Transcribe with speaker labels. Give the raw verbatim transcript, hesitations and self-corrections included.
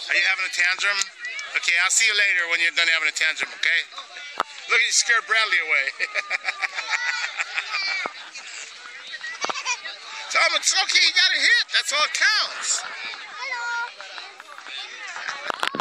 Speaker 1: Are you having a tantrum? Okay, I'll see you later when you're done having a tantrum, okay? Look, you scared Bradley away. Tom, it's okay, you got a hit. That's all it counts.